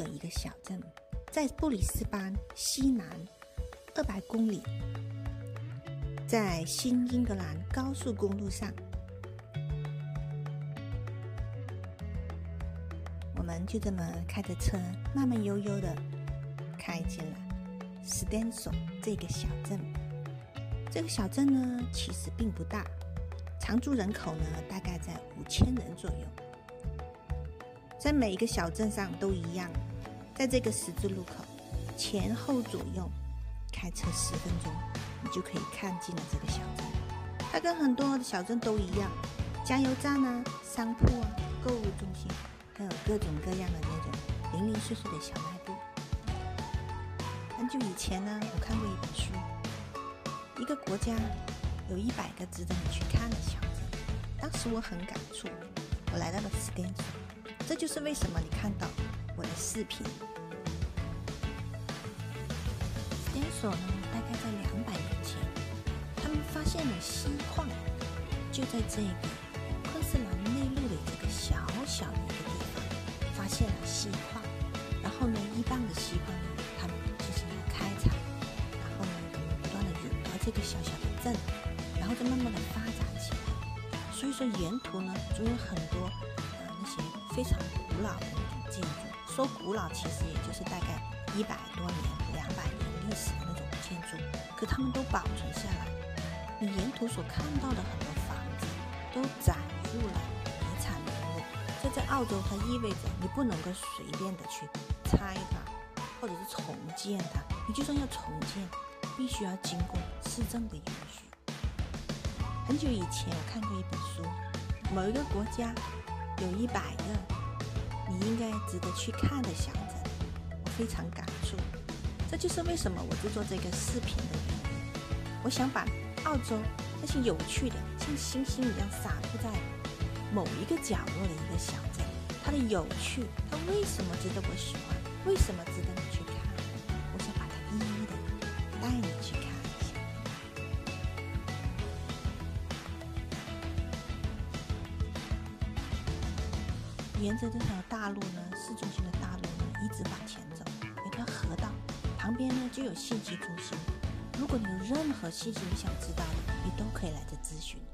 的一个小镇，在布里斯班西南200公里，在新英格兰高速公路上，我们就这么开着车慢慢悠悠的开进了斯坦索这个小镇。这个小镇呢其实并不大，常住人口呢大概在5000人左右。在每一个小镇上都一样，在这个十字路口前后左右开车10分钟，你就可以看尽了这个小镇。它跟很多的小镇都一样，加油站啊、商铺啊、购物中心，还有各种各样的那种零零碎碎的小卖部。很久以前呢，我看过一本书，一个国家有100个值得你去看的小镇。当时我很感触，我来到了斯坦索。这就是为什么你看到我的视频。斯坦索呢，大概在200年前，他们发现了锡矿，就在这个昆士兰内陆的这个小小的一个地方，发现了锡矿。然后呢，1磅的锡矿呢，他们进行了开采，然后呢，不断的涌到这个小小的镇，然后就慢慢的发展起来。所以说，沿途呢，总有很多那些非常古老的那种建筑，说古老其实也就是大概100多年、200年历史的那种建筑，可它们都保存下来。你沿途所看到的很多房子都载入了遗产名录。这在澳洲它意味着你不能够随便的去拆它，或者是重建它。你就算要重建，必须要经过市政的允许。很久以前我看过一本书，某一个国家有100个你应该值得去看的小镇，我非常感触。这就是为什么我制作这个视频的原因。我想把澳洲那些有趣的，像星星一样洒布在某一个角落的一个小镇，它的有趣，它为什么值得我喜欢，为什么值得你去看，我想把它一一的带你去看一下。沿着这条大路呢，市中心的大路呢，一直往前走，有条河道，旁边呢就有信息中心。如果你有任何信息你想知道的，你都可以来这咨询。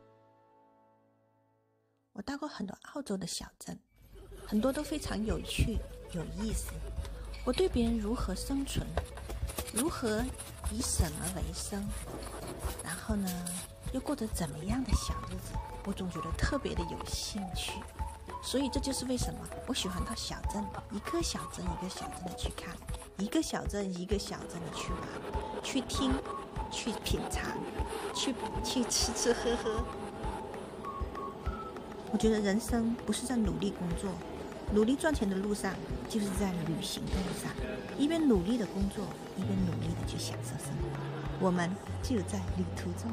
我到过很多澳洲的小镇，很多都非常有趣、有意思。我对别人如何生存，如何以什么为生，然后呢，又过着怎么样的小日子，我总觉得特别的有兴趣。所以这就是为什么我喜欢到小镇，一个小镇一个小镇的去看，一个小镇一个小镇的去玩，去听，去品尝，去吃吃喝喝。我觉得人生不是在努力工作、努力赚钱的路上，就是在旅行的路上，一边努力的工作，一边努力的去享受生活。我们就在旅途中。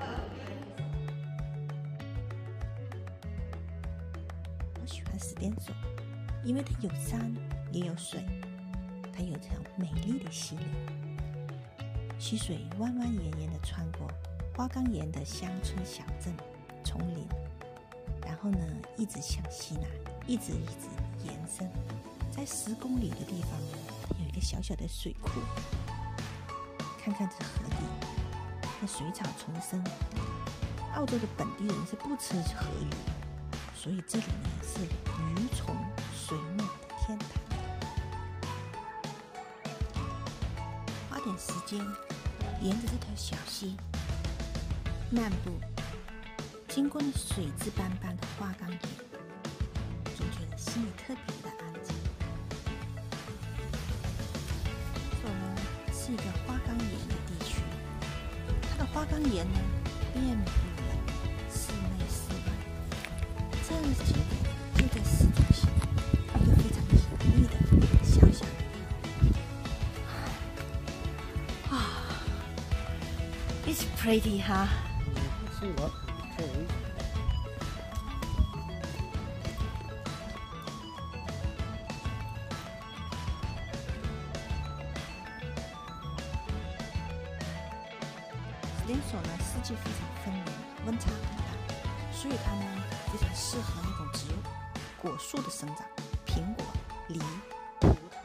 我喜欢斯坦索，因为它有山也有水，它有条美丽的溪流，溪水弯弯延延地穿过花岗岩的乡村小镇丛林，然后呢一直向西南，一直延伸。在10公里的地方呢，它有一个小小的水库，看看这河底，那水草丛生。澳洲的本地人是不吃河鱼，所以这里呢是鱼虫水母的天堂。花点时间沿着这条小溪漫步，经过那水质斑斑的花岗岩，总觉得心里特别的安静。这呢是一个花岗岩的地区，它的花岗岩呢遍布了室内室外。这个景点就在市中心，一个非常隐秘的小小的地方。It's pretty, huh? See what? Okay. 斯坦索呢四季非常分明，温差很大，所以它呢非常适合那种植物果树的生长，苹果、梨、葡萄。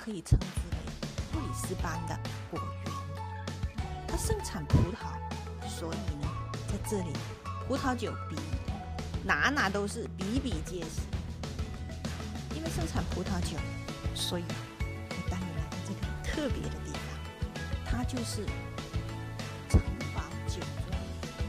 可以称之为布里斯班的果园。它盛产葡萄，所以呢，在这里葡萄酒哪都是比比皆是。因为盛产葡萄酒，所以我带你来到这个特别的地方，它就是城堡酒庄。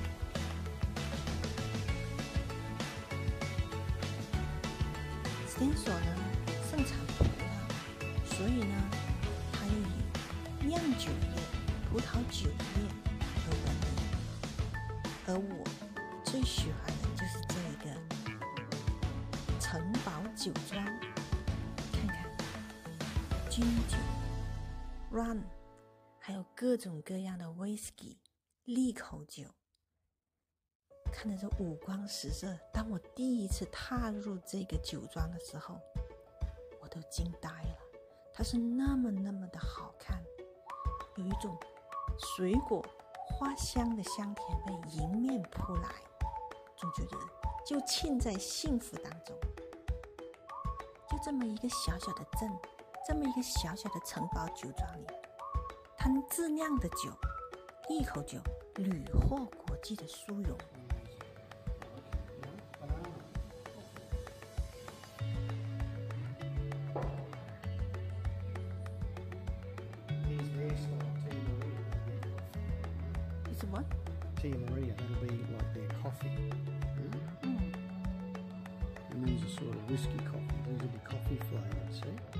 斯典索呢盛产葡萄，所以呢，它又以酿酒业、葡萄酒业而闻名。而我最喜欢的就是这一个城堡酒庄，看看金酒、rum， 还有各种各样的 whisky 利口酒，看着这五光十色。当我第一次踏入这个酒庄的时候，我都惊呆了。它是那么的好看，有一种水果花香的香甜味迎面扑来，总觉得就浸在幸福当中。就这么一个小小的镇，这么一个小小的城堡酒庄里，它自酿的酒，利口酒屡获国际的殊荣。什么 Tia Maria, that'll be like their coffee. And these are sort of whiskey coffee. These will be coffee flavoured, see?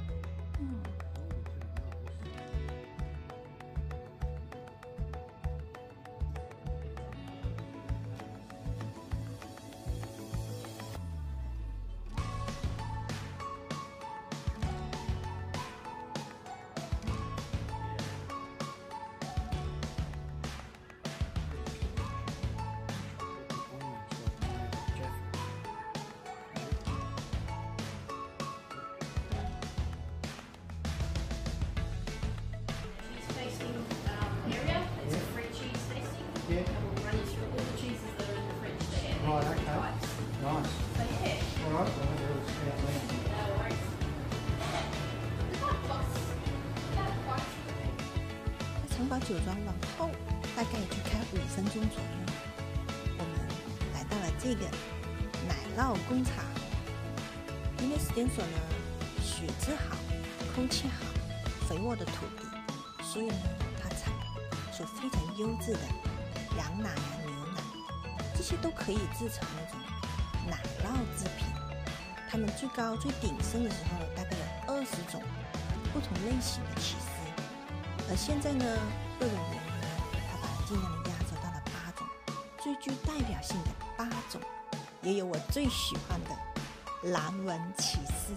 Yeah. We'll run you through all the cheeses that are in the fridge there. Right, okay. Types. Nice. So yeah, All right, well, we'll see out there. no worries. It's not close. Not quite. 在城堡酒庄往后大概就开5分钟左右，我们来到了这个奶酪工厂。因为斯典索呢，水质好，空气好，肥沃的土地，所以呢，它产出非常优质的羊奶啊、牛奶，这些都可以制成那种奶酪制品。它们最鼎盛的时候呢，大概有20种不同类型的起司，而现在呢，各种原因呢，它把它尽量的压缩到了8种，最具代表性的8种，也有我最喜欢的蓝纹起司。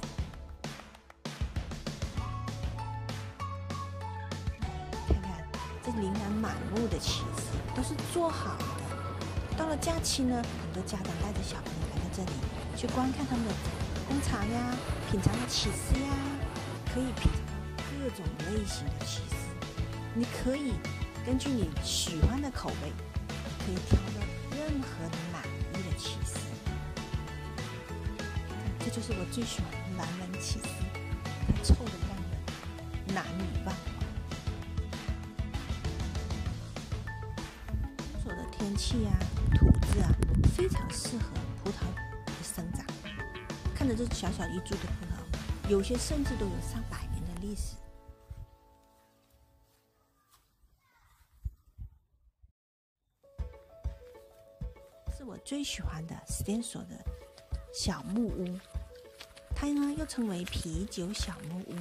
看看这琳琅满目的起司都是做好的。到了假期呢，很多家长带着小朋友来到这里去观看他们的工厂呀，品尝的起司呀，可以品尝到各种类型的起司。你可以根据你喜欢的口味，可以挑到任何你满意的起司。这就是我最喜欢的蓝纹起司，它臭得让人难以忘怀。所的天气啊，土质啊，非常适合葡萄的生长。看着这小小一株的葡萄，有些甚至都有上百年的历史。是我最喜欢的斯典索的小木屋，它呢又称为啤酒小木屋。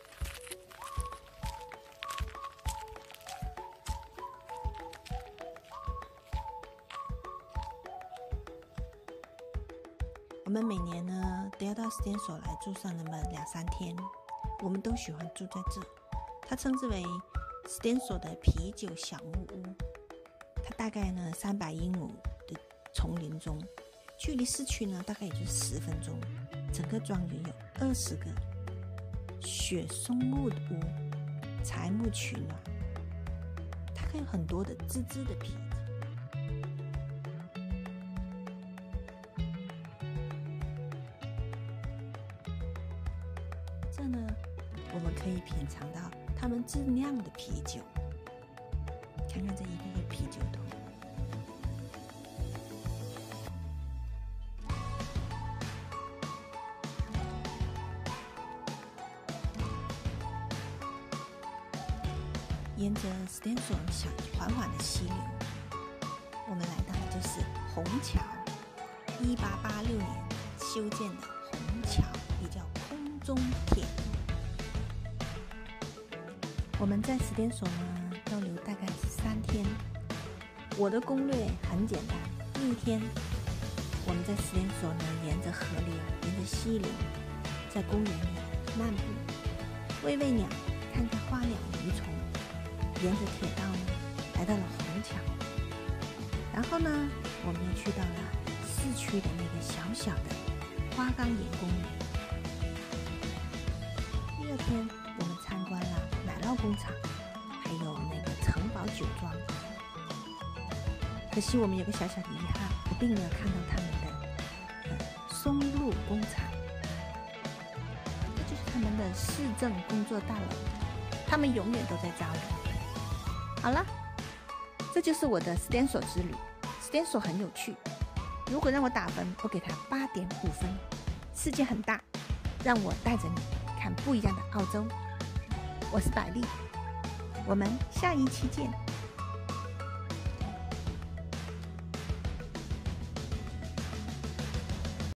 我们每年呢都要到斯典索来住上那么2-3天，我们都喜欢住在这。它称之为斯典索的啤酒小木屋。它大概呢300英亩的丛林中，距离市区呢大概也就10分钟。整个庄园有20个雪松木的屋，材木取暖，它还有很多的自制的啤酒。这呢我们可以品尝到他们自酿的啤酒。看看这一个个啤酒桶。沿着斯坦索小缓缓的溪流，我们来到的就是虹桥。1886年修建的虹桥，也叫空中铁路。我们在斯坦索呢逗留大概是3天。我的攻略很简单，第一天我们在斯坦索呢沿着河流，沿着溪流，在公园里漫步，喂喂鸟，看看花鸟鱼虫。沿着铁道呢，来到了虹桥，然后呢，我们又去到了市区的那个小小的花岗岩公园。第二天，我们参观了奶酪工厂，还有那个城堡酒庄。可惜我们有个小小的遗憾，我并没有看到他们的松露工厂，这就是他们的市政工作大楼，他们永远都在招人。好了，这就是我的斯坦索之旅。斯坦索很有趣，如果让我打分，我给他8.5分。世界很大，让我带着你看不一样的澳洲。我是百丽，我们下一期见。